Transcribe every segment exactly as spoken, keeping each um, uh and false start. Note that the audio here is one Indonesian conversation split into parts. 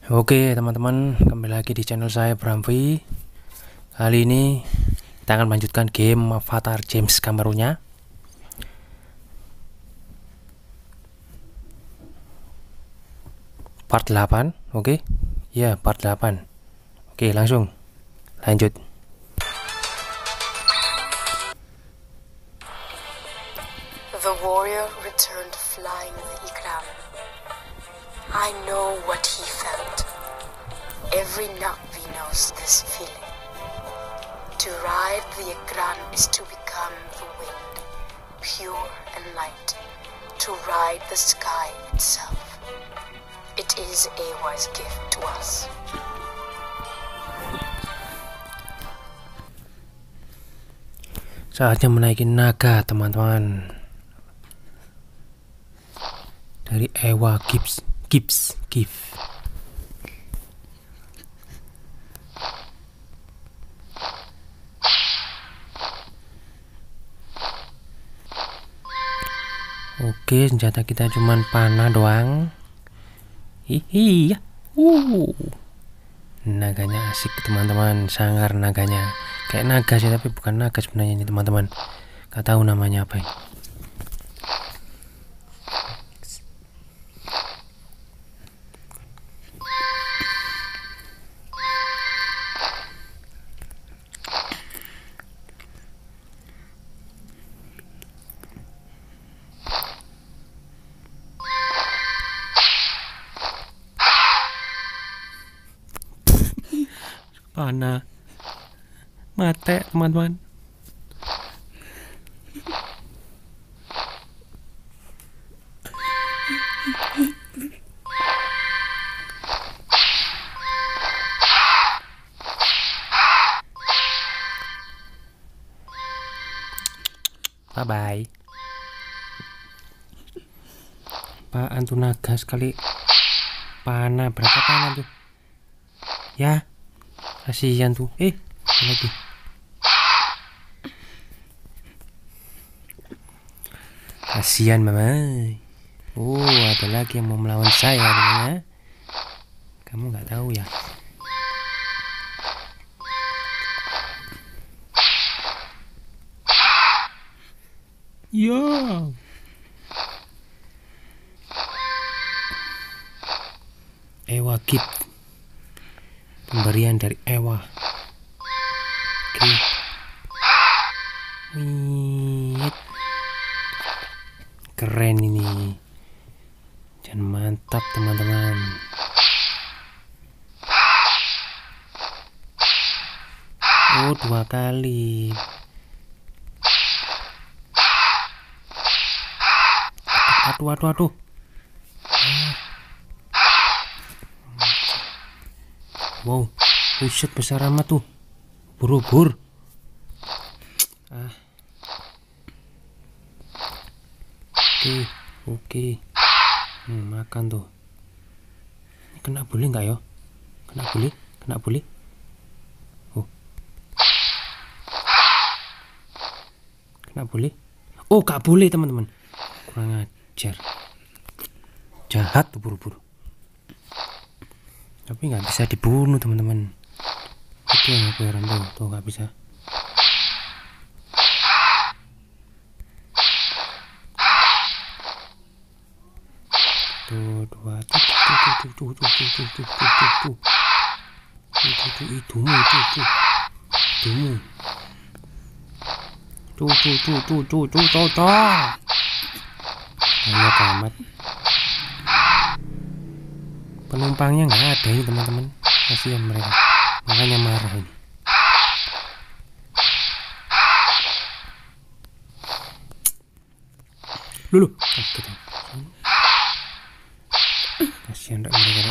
Oke teman-teman, kembali lagi di channel saya Bramvi. Kali ini kita akan melanjutkan game Avatar James Cameron-nya. Part delapan, oke. Ya, part delapan. Oke, langsung lanjut. The warrior returned flying the Ikram. I know what he felt. Every Na'vi knows this feeling. To ride the Ikram is to become the wind, pure and light. To ride the sky itself. It is Ewa's gift to us. Saatnya menaiki naga, teman-teman. Dari Ewa Gibbs, Gibbs, Gibbs. Oke, senjata kita cuman panah doang. Hihi ya. Uh. Naganya asik, teman-teman. Sangar naganya. Kayak naga sih, tapi bukan naga sebenarnya ini, teman-teman. Gak tahu namanya apa ini. Panah mate, teman-teman. Bye bye. Apaan tuh naga sekali panah? Berapa panah tuh ya? Kasihan tuh. Eh, lagi. Kasihan mama. Oh, ada lagi yang mau melawan saya ya. Kamu nggak tahu ya? Ya. Ewa Gibbs. Pemberian dari Ewa. Oke. Wih. Keren ini. Dan mantap, teman-teman. Oh, dua kali. Aduh, aduh, aduh. Wow, buset, besar amat tuh. Buru-buru. Ah. Oke, oke. Hmm, makan tuh. Kena bully nggak ya? Kena bully? Kena bully? Oh. Kena bully? Oh, gak boleh, teman-teman. Kurang ajar. Jahat tuh buru-buru. Tapi nggak bisa dibunuh, teman-teman. Itu yang aku heran tuh, tuh nggak bisa. Tuh dua, tuh tuh tuh tuh tuh tuh tuh tuh tuh tuh tuh tuh tuh tuh hidungmu tuh tuh hidungmu tuh tuh tuh tuh tuh tuh tuh tuh. Banyak amat. Penumpangnya nggak ada ini, teman-teman. Kasihan mereka, makanya marah ini. Lulu, oh, gitu. Kasihan mereka.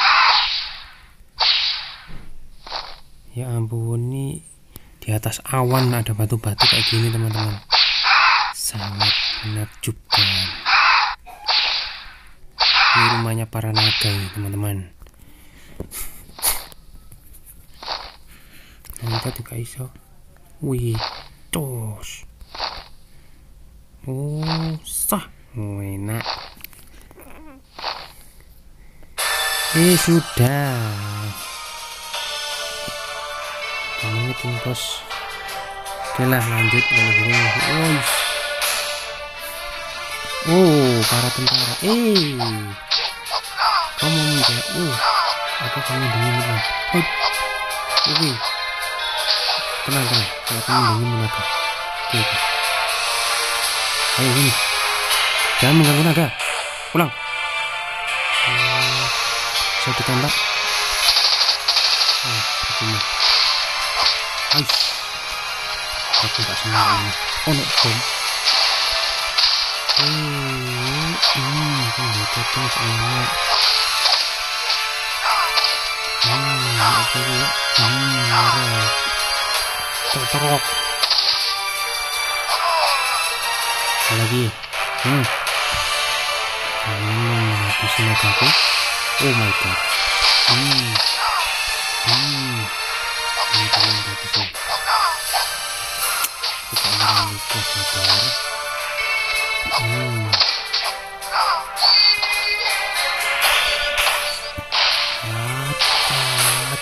Ya ampun, ini di atas awan ada batu-batu kayak gini, teman-teman. Sangat menakjubkan. Ini rumahnya para naga ini, teman-teman. Kita juga iso. Wih, tos. Oh, sah. Oh, enak. Eh sudah menit ini bos. Oke lah lanjut kalau gini. Oh, oh para tentara. Eh kamu mau menjawab? Oh apa kamu dingin teman? Oh oke tenang tenang kalau kamu dingin naga. Oke oke ayo ini jangan mengganggu naga. Pulang. Hmm, saya ditembak. Oh begini. Ais aku gak senang ini. Oh no bom. Eh ini kan dicotong semuanya. Hmm apa ya. Hmm marah terterok lagi. Hmm hmm habisi nagaku. Oh my god. Hmm hmm ini kalian udah habisi. Kita akan lupa sabar. Hmm Atat.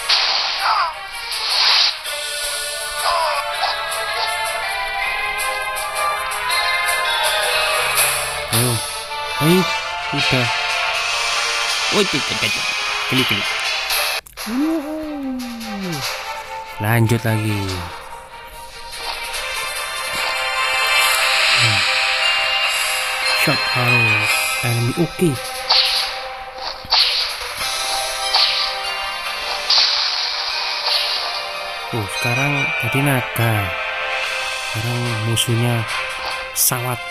Ayo ayo udah. Oh tidak klik klik. Lanjut lagi. hmm. Shot arrow enemy. Oke okay. Oh sekarang tadi naga, sekarang musuhnya pesawat.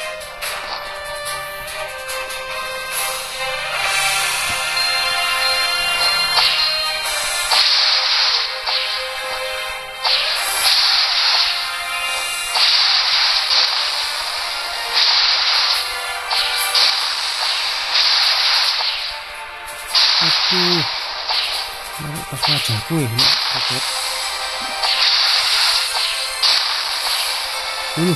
Aduh narik pas wajahku ini kaget. Ini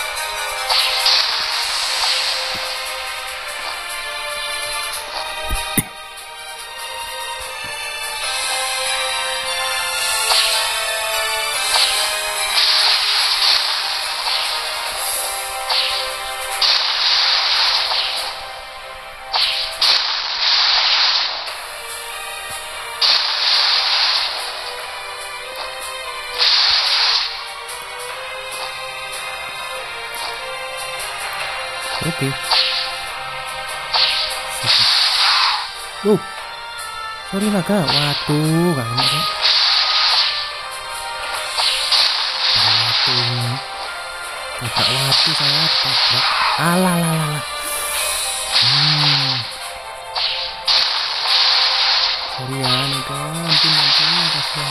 oke okay. Oh sorry naga. Waduh gak enak ya. Waduh agak waduh saya ditabrak. Alah alah alah. Hmm sorry ya naga. Ampun ampun kasihan.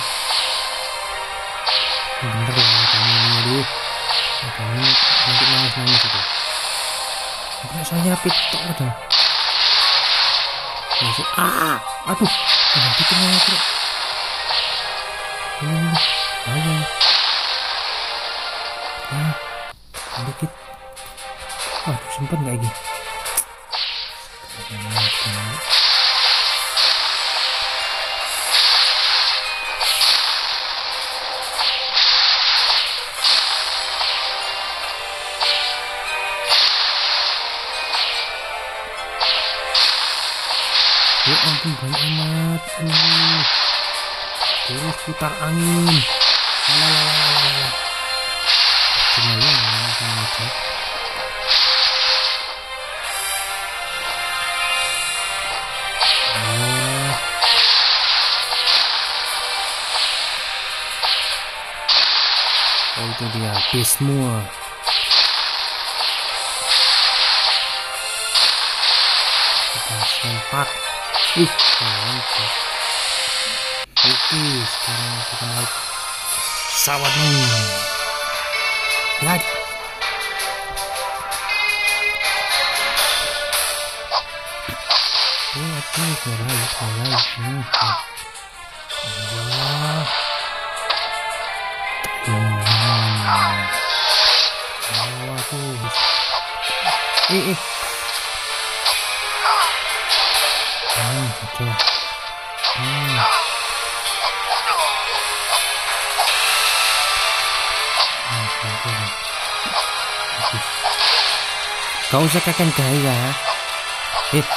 Bener ya kamu ini. Aduh kamu nanti nangis-nangis itu. Enggak saya pitok aja. Masih ah, aduh, nanti kena bro. Ini ini, ayo. Ah, sedikit. Waduh, simpen nggak ini? Ya ampun banyak amat. uh. Terus putar angin. Lalalala. Cuma lu yang sama aja. Oh. Oh itu dia habis semua. Kita sempat. Ih, mantap. Oke, sekarang kita naik pesawatmu. Lihat. Lihat nih, mulai, mulai. Hmm. Allah. Hmm. Allah tuh. Eh, eh. Hmm, oke. tuh. Hmm. Gak usah kakek gaya. Eh.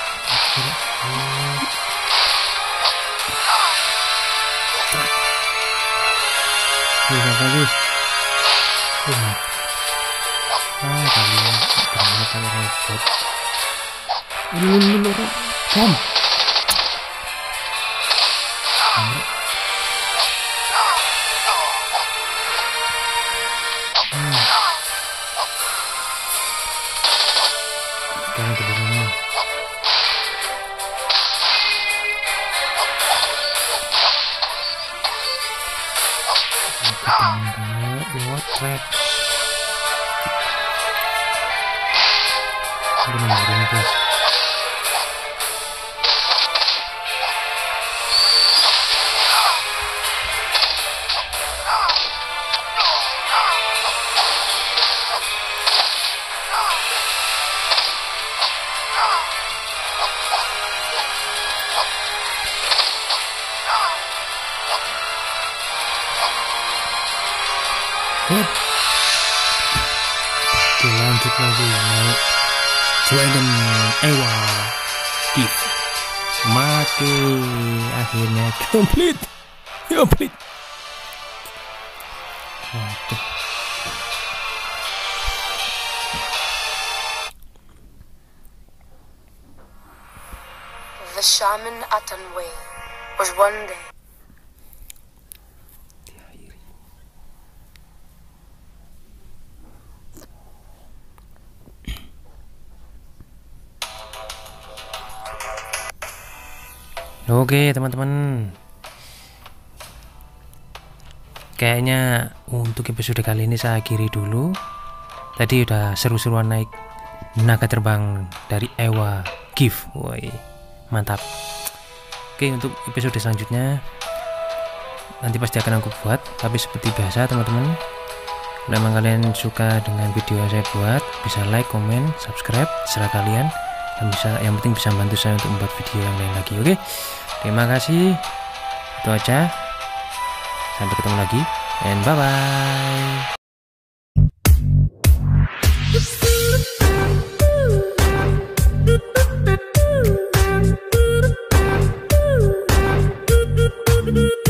Ini apa lagi? Ah, kalian berani pakai robot. Ini ini loro. Bom. Sekarang ke belakang. Lewat trap. Udah nomor ini guys. Hip. Oke, lanjut lagi naik Dragon Ewa Gift. Mati, akhirnya complete complete. Waduh. The shaman Atanway was one day Oke teman-teman, kayaknya untuk episode kali ini saya akhiri dulu. Tadi udah seru-seruan naik naga terbang dari Ewa Gift. Woi, mantap. Oke, untuk episode selanjutnya nanti pasti akan aku buat. Tapi seperti biasa teman-teman, kalau emang kalian suka dengan video yang saya buat, bisa like, komen, subscribe, serah kalian. Dan bisa, yang penting bisa bantu saya untuk membuat video yang lain lagi. Oke, terima kasih. Itu aja. Sampai ketemu lagi, and bye bye.